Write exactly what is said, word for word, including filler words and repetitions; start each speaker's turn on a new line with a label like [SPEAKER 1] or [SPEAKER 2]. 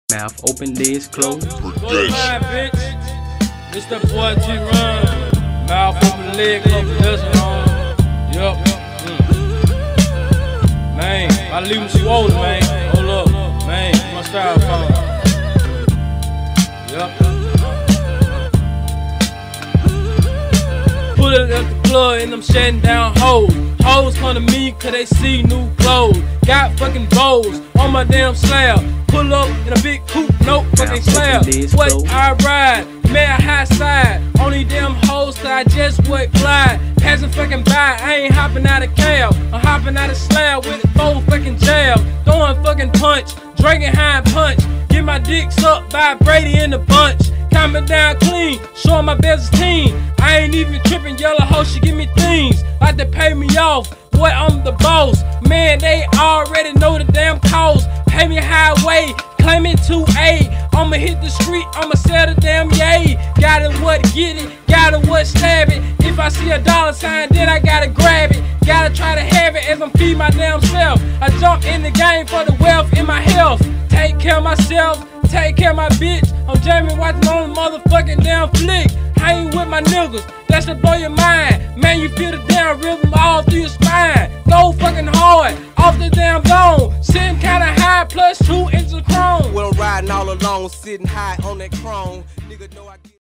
[SPEAKER 1] Mouth open, legs closed.
[SPEAKER 2] Go line, bitch. It's the boy T-Run. Mouth open, leg closed, that's wrong. Yup. Mm. Man, I leave him too old, man. Hold up, man. My style phone. Yup. Put it at the club and I'm shutting down hoes. Hoes come to me cause they see new clothes. Got fucking bows on my damn slab. Pull up in a big coupe, no fucking slab. What I ride, man high side. Only damn hoes that I just would glide. Passing fucking by, I ain't hopping out of cab. I'm hopping out of slab with four fucking jab. Throwing fucking punch, drinking high punch. Get my dick sucked by Brady in the bunch. Coming down clean, showing my best team. I ain't even tripping, yellow hoe, she give me things. Like to pay me off, boy, I'm the boss. Man, they already know the damn cause. Pay me highway, claim it two A. I'ma hit the street, I'ma sell the damn yay. Got it what get it, got it what stab it. If I see a dollar sign, then I gotta grab it. Gotta try to have it as I'm feeding my damn self. I jump in the game for the wealth in my health. Take care of myself, take care of my bitch. I'm jamming, watching on the motherfucking damn flick. Hanging with my niggas, that's to blow your mind. Man, you feel the damn rhythm all through your spine. Go fucking hard, off the damn dome. Sitting kinda high, plus two inches of chrome.
[SPEAKER 3] Well, I'm riding all alone, sitting high on that chrome. Nigga know I get